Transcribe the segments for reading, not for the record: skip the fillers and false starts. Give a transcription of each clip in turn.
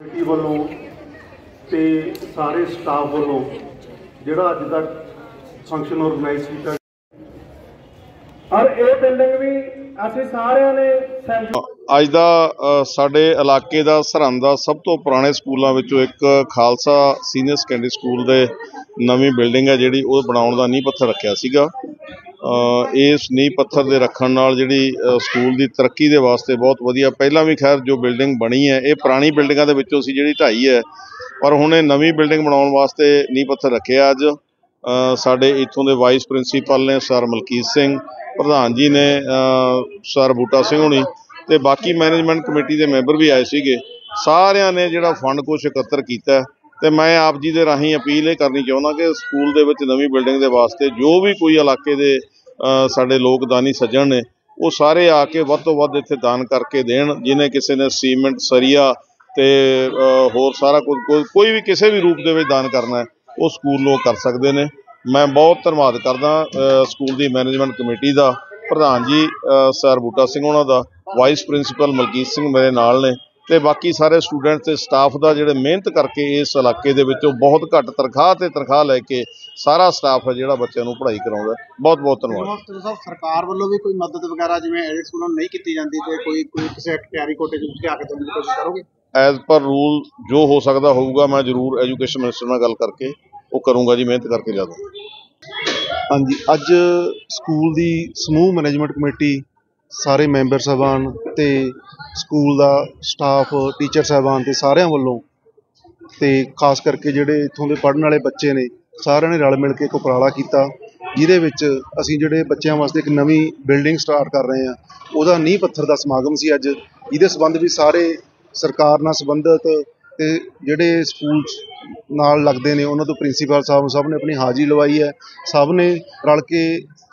Committee वालों ते सारे स्टाफ वालों जिहड़ा अज दा फंक्शन ऑर्गेनाइज किया और ये बिल्डिंग भी असीं सारिਆਂ ने ਅੱਜ ਦਾ ਸਾਡੇ ਇਲਾਕੇ ਦਾ ਸਰਹੰਦ ਦਾ ਸਭ ਤੋਂ ਪੁਰਾਣੇ ਸਕੂਲਾਂ ਵਿੱਚੋਂ ਇੱਕ ਖਾਲਸਾ ਸੀਨੀਅਰ ਸੈਕੰਡਰੀ ਸਕੂਲ ਦੇ ਨਵੀਂ ਬਿਲਡਿੰਗ ਹੈ ਜਿਹੜੀ ਉਹ ਬਣਾਉਣ ਦਾ ਨੀਂਹ ਪੱਥਰ ਰੱਖਿਆ ਸੀਗਾ। ਇਸ ਨੀਂਹ ਪੱਥਰ ਦੇ ਰੱਖਣ ਨਾਲ ਜਿਹੜੀ ਸਕੂਲ ਦੀ ਤਰੱਕੀ ਦੇ ਵਾਸਤੇ ਬਹੁਤ ਵਧੀਆ, ਪਹਿਲਾਂ ਵੀ ਖੈਰ ਜੋ ਬਿਲਡਿੰਗ ਬਣੀ ਹੈ ਇਹ ਪੁਰਾਣੀ ਬਿਲਡਿੰਗਾਂ ਦੇ ਵਿੱਚੋਂ ਸੀ ਜਿਹੜੀ ਢਾਈ ਹੈ, ਪਰ ਹੁਣ ਇਹ ਨਵੀਂ ਬਿਲਡਿੰਗ ਬਣਾਉਣ ਵਾਸਤੇ ਨੀਂਹ ਪੱਥਰ ਰੱਖਿਆ। ਅੱਜ ਸਾਡੇ ਇੱਥੋਂ ਦੇ ਵਾਈਸ ਪ੍ਰਿੰਸੀਪਲ ਨੇ ਸਰ ਮਲਕੀਤ ਸਿੰਘ, ਪ੍ਰਧਾਨ ਜੀ ਨੇ ਸਰ ਬੂਟਾ ਸਿੰਘ ਹੋਣੀ ਤੇ ਬਾਕੀ ਮੈਨੇਜਮੈਂਟ ਕਮੇਟੀ ਦੇ ਮੈਂਬਰ ਵੀ ਆਏ ਸੀਗੇ। ਸਾਰਿਆਂ ਨੇ ਜਿਹੜਾ ਫੰਡ ਕੁਛ ਇਕੱਤਰ ਕੀਤਾ ਤੇ ਮੈਂ ਆਪ ਜੀ ਦੇ ਰਾਹੀਂ ਅਪੀਲ ਇਹ ਕਰਨੀ ਚਾਹੁੰਦਾ ਕਿ ਸਕੂਲ ਦੇ ਵਿੱਚ ਨਵੀਂ ਬਿਲਡਿੰਗ ਦੇ ਵਾਸਤੇ ਜੋ ਵੀ ਕੋਈ ਇਲਾਕੇ ਦੇ ਸਾਡੇ ਲੋਕ ਦਾਨੀ ਸੱਜਣ ਨੇ ਉਹ ਸਾਰੇ ਆ ਕੇ ਵੱਧ ਤੋਂ ਵੱਧ ਇੱਥੇ ਦਾਨ ਕਰਕੇ ਦੇਣ। ਜਿਹਨੇ ਕਿਸੇ ਨੇ ਸੀਮੈਂਟ, ਸਰੀਆ ਤੇ ਹੋਰ ਸਾਰਾ ਕੁਝ ਕੋਈ ਵੀ ਕਿਸੇ ਵੀ ਰੂਪ ਦੇ ਵਿੱਚ ਦਾਨ ਕਰਨਾ ਹੈ ਉਹ ਸਕੂਲ ਲੋਕ ਕਰ ਸਕਦੇ ਨੇ। ਮੈਂ ਬਹੁਤ ਧੰਨਵਾਦ ਕਰਦਾ ਸਕੂਲ ਦੀ ਮੈਨੇਜਮੈਂਟ ਕਮੇਟੀ ਦਾ, ਪ੍ਰਧਾਨ ਜੀ ਸਰ ਬੂਟਾ ਸਿੰਘ ਉਹਨਾਂ ਦਾ, ਵਾਈਸ ਪ੍ਰਿੰਸੀਪਲ ਮਲਕੀਤ ਸਿੰਘ ਮੇਰੇ ਨਾਲ ਨੇ ਤੇ ਬਾਕੀ ਸਾਰੇ ਸਟੂਡੈਂਟ ਤੇ ਸਟਾਫ ਦਾ ਜਿਹੜੇ ਮਿਹਨਤ ਕਰਕੇ ਇਸ ਇਲਾਕੇ ਦੇ ਵਿੱਚੋਂ ਬਹੁਤ ਘੱਟ ਤਨਖਾਹ ਲੈ ਕੇ ਸਾਰਾ ਸਟਾਫ ਹੈ ਜਿਹੜਾ ਬੱਚਿਆਂ ਨੂੰ ਪੜ੍ਹਾਈ ਕਰਾਉਂਦਾ। ਬਹੁਤ ਬਹੁਤ ਧੰਨਵਾਦ। ਸਰਕਾਰ ਵੱਲੋਂ ਵੀ ਕੋਈ ਮਦਦ ਵਗੈਰਾ ਜਿਵੇਂ ਐਡਿਟ ਸਕੂਲਾਂ ਨੂੰ ਨਹੀਂ ਕੀਤੀ ਜਾਂਦੀ ਤੇ ਕੋਈ ਕਿਸੇ ਤਿਆਰੀ ਕੋਟੇ ਚ ਲਿਆ ਕੇ ਦੇਣ ਦੀ ਕੋਸ਼ਿਸ਼ ਕਰੋਗੇ? ਐਜ਼ ਪਰ ਰੂਲ ਜੋ ਹੋ ਸਕਦਾ ਹੋਊਗਾ ਮੈਂ ਜ਼ਰੂਰ ਐਜੂਕੇਸ਼ਨ ਮਿਨਿਸਟਰ ਨਾਲ ਗੱਲ ਕਰਕੇ ਉਹ ਕਰੂੰਗਾ ਜੀ, ਮਿਹਨਤ ਕਰਕੇ ਲਿਆ ਦੂੰਗਾ। ਹਾਂਜੀ, ਅੱਜ ਸਕੂਲ ਦੀ ਸਮੂਹ ਮੈਨੇਜਮੈਂਟ ਕਮੇਟੀ, ਸਾਰੇ ਮੈਂਬਰ ਸਾਹਿਬਾਨ ਤੇ ਸਕੂਲ ਦਾ ਸਟਾਫ, ਟੀਚਰ ਸਾਹਿਬਾਨ ਤੇ ਸਾਰਿਆਂ ਵੱਲੋਂ ਤੇ ਖਾਸ ਕਰਕੇ ਜਿਹੜੇ ਇੱਥੋਂ ਦੇ ਪੜ੍ਹਨ ਵਾਲੇ ਬੱਚੇ ਨੇ ਸਾਰਿਆਂ ਨੇ ਰਲ ਮਿਲ ਕੇ ਇੱਕ ਉਪਰਾਲਾ ਕੀਤਾ, ਜਿਹਦੇ ਵਿੱਚ ਅਸੀਂ ਜਿਹੜੇ ਬੱਚਿਆਂ ਵਾਸਤੇ ਇੱਕ ਨਵੀਂ ਬਿਲਡਿੰਗ ਸਟਾਰਟ ਕਰ ਰਹੇ ਹਾਂ ਉਹਦਾ ਨੀਂਹ ਪੱਥਰ ਦਾ ਸਮਾਗਮ ਸੀ ਅੱਜ। ਜਿਹਦੇ ਸੰਬੰਧ ਵਿੱਚ ਸਾਰੇ ਸਰਕਾਰ ਨਾਲ ਸੰਬੰਧਿਤ ਤੇ ਜਿਹੜੇ ਸਕੂਲ ਨਾਲ ਲੱਗਦੇ ਨੇ ਉਹਨਾਂ ਤੋਂ ਪ੍ਰਿੰਸੀਪਲ ਸਾਹਿਬ ਸਭ ਨੇ ਆਪਣੀ ਹਾਜ਼ਰੀ ਲਵਾਈ ਹੈ। ਸਭ ਨੇ ਰਲ ਕੇ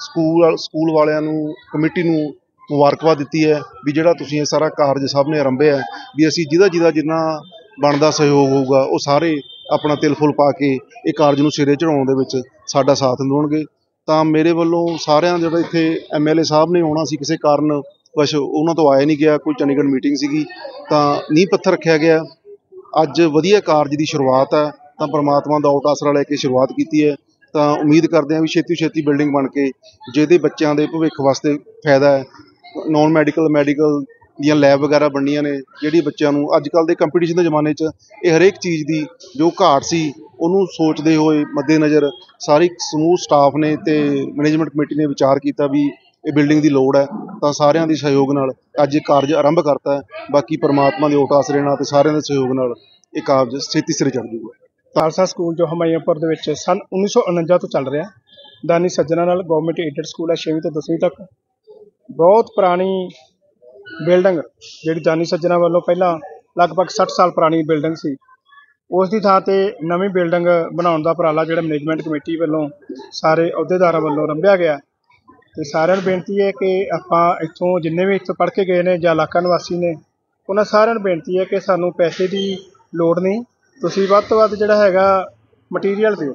ਸਕੂਲ ਵਾਲਿਆਂ ਨੂੰ, ਕਮੇਟੀ ਨੂੰ ਮੁਬਾਰਕਬਾਦ ਦਿੱਤੀ ਹੈ ਵੀ ਜਿਹੜਾ ਤੁਸੀਂ ਇਹ ਸਾਰਾ ਕਾਰਜ ਸਭ ਨੇ ਆਰੰਭਿਆ ਵੀ ਅਸੀਂ ਜਿਹਦਾ ਜਿੰਨਾ ਬਣਦਾ ਸਹਿਯੋਗ ਹੋਊਗਾ ਉਹ ਸਾਰੇ ਆਪਣਾ ਤਿਲ ਫੁੱਲ ਪਾ ਕੇ ਇਹ ਕਾਰਜ ਨੂੰ ਸਿਰੇ ਚੜਾਉਣ ਦੇ ਵਿੱਚ ਸਾਡਾ ਸਾਥ ਦੇਣਗੇ। ਤਾਂ ਮੇਰੇ ਵੱਲੋਂ ਸਾਰਿਆਂ ਜਿਹੜਾ ਇੱਥੇ MLA ਸਾਹਿਬ ਨੇ ਆਉਣਾ ਸੀ, ਕਿਸੇ ਕਾਰਨ ਕੁਛ ਉਹਨਾਂ ਤੋਂ ਆਇਆ ਨਹੀਂ ਗਿਆ, ਕੋਈ ਚੰਡੀਗੜ੍ਹ ਮੀਟਿੰਗ ਸੀਗੀ ਤਾਂ ਨੀਂਹ ਪੱਥਰ ਰੱਖਿਆ ਗਿਆ। ਅੱਜ ਵਧੀਆ ਕਾਰਜ ਦੀ ਸ਼ੁਰੂਆਤ ਹੈ ਤਾਂ ਪਰਮਾਤਮਾ ਦਾ ਓਟ ਆਸਰਾ ਲੈ ਕੇ ਸ਼ੁਰੂਆਤ ਕੀਤੀ ਹੈ। ਤਾਂ ਉਮੀਦ ਕਰਦੇ ਹਾਂ ਵੀ ਛੇਤੀ ਬਿਲਡਿੰਗ ਬਣ ਕੇ ਜਿਹਦੇ ਬੱਚਿਆਂ ਦੇ ਭਵਿੱਖ ਵਾਸਤੇ ਫਾਇਦਾ ਹੈ। ਨੌਨ ਮੈਡੀਕਲ ਦੀਆਂ ਲੈਬ ਵਗੈਰਾ ਬਣਨੀਆਂ ਨੇ, ਜਿਹੜੀ ਬੱਚਿਆਂ ਨੂੰ ਅੱਜ ਕੱਲ੍ਹ ਦੇ ਕੰਪੀਟੀਸ਼ਨ ਦੇ ਜ਼ਮਾਨੇ 'ਚ ਇਹ ਹਰੇਕ ਚੀਜ਼ ਦੀ ਜੋ ਘਾਟ ਸੀ ਉਹਨੂੰ ਸੋਚਦੇ ਹੋਏ ਮੱਦੇਨਜ਼ਰ ਸਾਰੀ ਸਮੂਹ ਸਟਾਫ ਨੇ ਤੇ ਮੈਨੇਜਮੈਂਟ ਕਮੇਟੀ ਨੇ ਵਿਚਾਰ ਕੀਤਾ ਵੀ ਇਹ ਬਿਲਡਿੰਗ ਦੀ ਲੋੜ ਹੈ ਤਾਂ ਸਾਰਿਆਂ ਦੇ ਸਹਿਯੋਗ ਨਾਲ ਅੱਜ ਇਹ ਕਾਰਜ ਆਰੰਭ ਕਰਤਾ ਹੈ। ਬਾਕੀ ਪਰਮਾਤਮਾ ਦੇ ਓਟ ਆਸਰੇ ਨਾਲ ਤੇ ਸਾਰਿਆਂ ਦੇ ਸਹਿਯੋਗ ਨਾਲ ਇਹ ਕਾਰਜ ਛੇਤੀ ਸਿਰੇ ਚੜ੍ਹ ਜੂਗਾ। ਖਾਲਸਾ ਸਕੂਲ ਜੋ ਹਮਾਇਆਪੁਰ ਦੇ ਵਿੱਚ ਸੰਨ 1949 ਤੋਂ ਚੱਲ ਰਿਹਾ ਦਾਨੀ ਸੱਜਣਾ ਨਾਲ ਗੌਰਮੈਂਟ ਏਡਡ ਸਕੂਲ ਹੈ 6ਵੀਂ ਤੋਂ 10ਵੀਂ ਤੱਕ। ਬਹੁਤ ਪੁਰਾਣੀ ਬਿਲਡਿੰਗ ਜਿਹੜੀ ਦਾਨੀ ਸੱਜਣਾ ਵੱਲੋਂ ਪਹਿਲਾਂ ਲਗਭਗ 60 ਸਾਲ ਪੁਰਾਣੀ ਬਿਲਡਿੰਗ ਸੀ, ਉਸ ਦੀ ਥਾਂ 'ਤੇ ਨਵੀਂ ਬਿਲਡਿੰਗ ਬਣਾਉਣ ਦਾ ਉਪਰਾਲਾ ਜਿਹੜਾ ਮੈਨੇਜਮੈਂਟ ਕਮੇਟੀ ਵੱਲੋਂ ਸਾਰੇ ਅਹੁਦੇਦਾਰਾਂ ਵੱਲੋਂ ਆਰੰਭਿਆ ਗਿਆ। ਅਤੇ ਸਾਰਿਆਂ ਨੂੰ ਬੇਨਤੀ ਹੈ ਕਿ ਆਪਾਂ ਇੱਥੋਂ ਜਿੰਨੇ ਵੀ ਇੱਥੋਂ ਪੜ੍ਹ ਕੇ ਗਏ ਨੇ ਜਾਂ ਇਲਾਕਾ ਨਿਵਾਸੀ ਨੇ ਉਹਨਾਂ ਸਾਰਿਆਂ ਨੂੰ ਬੇਨਤੀ ਹੈ ਕਿ ਸਾਨੂੰ ਪੈਸੇ ਦੀ ਲੋੜ ਨਹੀਂ, ਤੁਸੀਂ ਵੱਧ ਤੋਂ ਵੱਧ ਜਿਹੜਾ ਹੈਗਾ ਮਟੀਰੀਅਲ ਦਿਓ।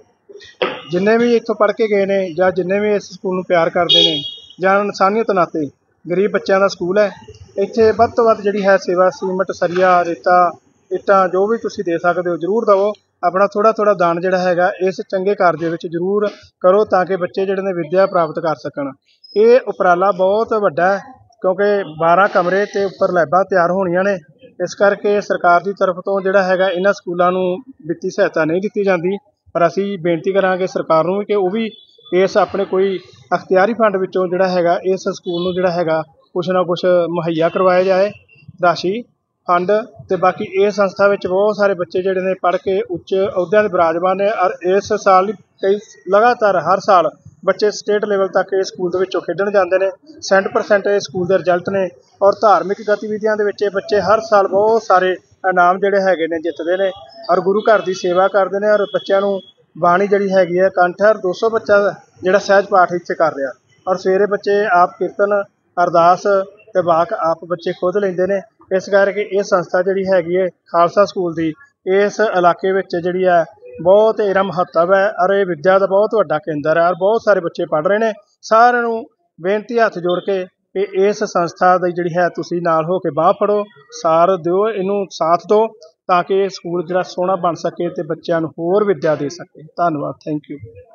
ਜਿੰਨੇ ਵੀ ਇੱਥੋਂ ਪੜ੍ਹ ਕੇ ਗਏ ਨੇ ਜਾਂ ਜਿੰਨੇ ਵੀ ਇਸ ਸਕੂਲ ਨੂੰ ਪਿਆਰ ਕਰਦੇ ਨੇ ਜਾਂ ਇਨਸਾਨੀਅਤ ਨਾਤੇ ਗਰੀਬ ਬੱਚਿਆਂ ਦਾ ਸਕੂਲ ਹੈ, ਇੱਥੇ ਵੱਧ ਤੋਂ ਵੱਧ ਜਿਹੜੀ ਹੈ ਸੇਵਾ ਸੀਮਟ, ਸਰੀਆ, ਰੇਤਾ, ਇੱਟਾਂ ਜੋ ਵੀ ਤੁਸੀਂ ਦੇ ਸਕਦੇ ਹੋ ਜ਼ਰੂਰ ਦੇਵੋ। ਆਪਣਾ ਥੋੜ੍ਹਾ ਦਾਨ ਜਿਹੜਾ ਹੈਗਾ ਇਸ ਚੰਗੇ ਕਾਰਜ ਦੇ ਵਿੱਚ ਜ਼ਰੂਰ ਕਰੋ ਤਾਂ ਕਿ ਬੱਚੇ ਜਿਹੜੇ ਨੇ ਵਿੱਦਿਆ ਪ੍ਰਾਪਤ ਕਰ ਸਕਣ। ਇਹ ਉਪਰਾਲਾ ਬਹੁਤ ਵੱਡਾ ਹੈ ਕਿਉਂਕਿ 12 ਕਮਰੇ ਅਤੇ ਉੱਪਰ ਲੈਬਾਂ ਤਿਆਰ ਹੋਣੀਆਂ ਨੇ, ਇਸ ਕਰਕੇ ਸਰਕਾਰ ਦੀ ਤਰਫ ਤੋਂ ਜਿਹੜਾ ਹੈਗਾ ਇਹਨਾਂ ਸਕੂਲਾਂ ਨੂੰ ਵਿੱਤੀ ਸਹਾਇਤਾ ਨਹੀਂ ਦਿੱਤੀ ਜਾਂਦੀ। ਪਰ ਅਸੀਂ ਬੇਨਤੀ ਕਰਾਂਗੇ ਸਰਕਾਰ ਨੂੰ ਕਿ ਉਹ ਵੀ ਇਸ ਆਪਣੇ ਕੋਈ ਅਖਤਿਆਰੀ ਫੰਡ ਵਿੱਚੋਂ ਜਿਹੜਾ ਹੈਗਾ ਇਸ ਸਕੂਲ ਨੂੰ ਜਿਹੜਾ ਹੈਗਾ ਕੁਛ ਨਾ ਕੁਛ ਮੁਹੱਈਆ ਕਰਵਾਇਆ ਜਾਏ ਰਾਸ਼ੀ ਫੰਡ। ਅਤੇ ਬਾਕੀ ਇਸ ਸੰਸਥਾ ਵਿੱਚ ਬਹੁਤ ਸਾਰੇ ਬੱਚੇ ਜਿਹੜੇ ਨੇ ਪੜ੍ਹ ਕੇ ਉੱਚ ਅਹੁਦਿਆਂ 'ਤੇ ਬਿਰਾਜਮਾਨ ਨੇ ਔਰ ਇਸ ਸਾਲ ਕਈ ਲਗਾਤਾਰ ਹਰ ਸਾਲ ਬੱਚੇ ਸਟੇਟ ਲੈਵਲ ਤੱਕ ਇਸ ਸਕੂਲ ਦੇ ਵਿੱਚੋਂ ਖੇਡਣ ਜਾਂਦੇ ਨੇ। 100% ਇਹ ਸਕੂਲ ਦੇ ਰਿਜ਼ਲਟ ਨੇ ਔਰ ਧਾਰਮਿਕ ਗਤੀਵਿਧੀਆਂ ਦੇ ਵਿੱਚ ਇਹ ਬੱਚੇ ਹਰ ਸਾਲ ਬਹੁਤ ਸਾਰੇ ਇਨਾਮ ਜਿਹੜੇ ਹੈਗੇ ਨੇ ਜਿੱਤਦੇ ਨੇ ਔਰ ਗੁਰੂ ਘਰ ਦੀ ਸੇਵਾ ਕਰਦੇ ਨੇ ਔਰ ਬੱਚਿਆਂ ਨੂੰ ਬਾਣੀ ਜਿਹੜੀ ਹੈਗੀ ਹੈ ਕੰਠ ਹੈ। 200 ਬੱਚਾ ਜਿਹੜਾ ਸਹਿਜ ਪਾਠ ਇੱਥੇ ਕਰ ਰਿਹਾ ਔਰ ਸਵੇਰੇ ਬੱਚੇ ਆਪ ਕੀਰਤਨ, ਅਰਦਾਸ ਅਤੇ ਵਾਕ ਆਪ ਬੱਚੇ ਖੁਦ ਲੈਂਦੇ ਨੇ। ਇਸ ਕਰਕੇ ਇਹ ਸੰਸਥਾ ਜਿਹੜੀ ਹੈਗੀ ਹੈ ਖਾਲਸਾ ਸਕੂਲ ਦੀ ਇਸ ਇਲਾਕੇ ਵਿੱਚ ਜਿਹੜੀ ਹੈ ਬਹੁਤ ਇਹਦਾ ਮਹੱਤਵ ਹੈ ਔਰ ਇਹ ਵਿੱਦਿਆ ਦਾ ਬਹੁਤ ਵੱਡਾ ਕੇਂਦਰ ਹੈ ਔਰ ਬਹੁਤ ਸਾਰੇ ਬੱਚੇ ਪੜ੍ਹ ਰਹੇ ਨੇ। ਸਾਰਿਆਂ ਨੂੰ ਬੇਨਤੀ ਹੱਥ ਜੋੜ ਕੇ ਕਿ ਇਸ ਸੰਸਥਾ ਦੀ ਜਿਹੜੀ ਹੈ ਤੁਸੀਂ ਨਾਲ ਹੋ ਕੇ ਬਾਂਹ ਫੜੋ, ਸਾਰ ਦਿਓ, ਇਹਨੂੰ ਸਾਥ ਦਿਓ ਤਾਂ ਕਿ ਇਹ ਸਕੂਲ ਜਿਹੜਾ ਸੋਹਣਾ ਬਣ ਸਕੇ ਤੇ ਬੱਚਿਆਂ ਨੂੰ ਹੋਰ ਵਿੱਦਿਆ ਦੇ ਸਕੇ। ਧੰਨਵਾਦ, ਥੈਂਕ ਯੂ।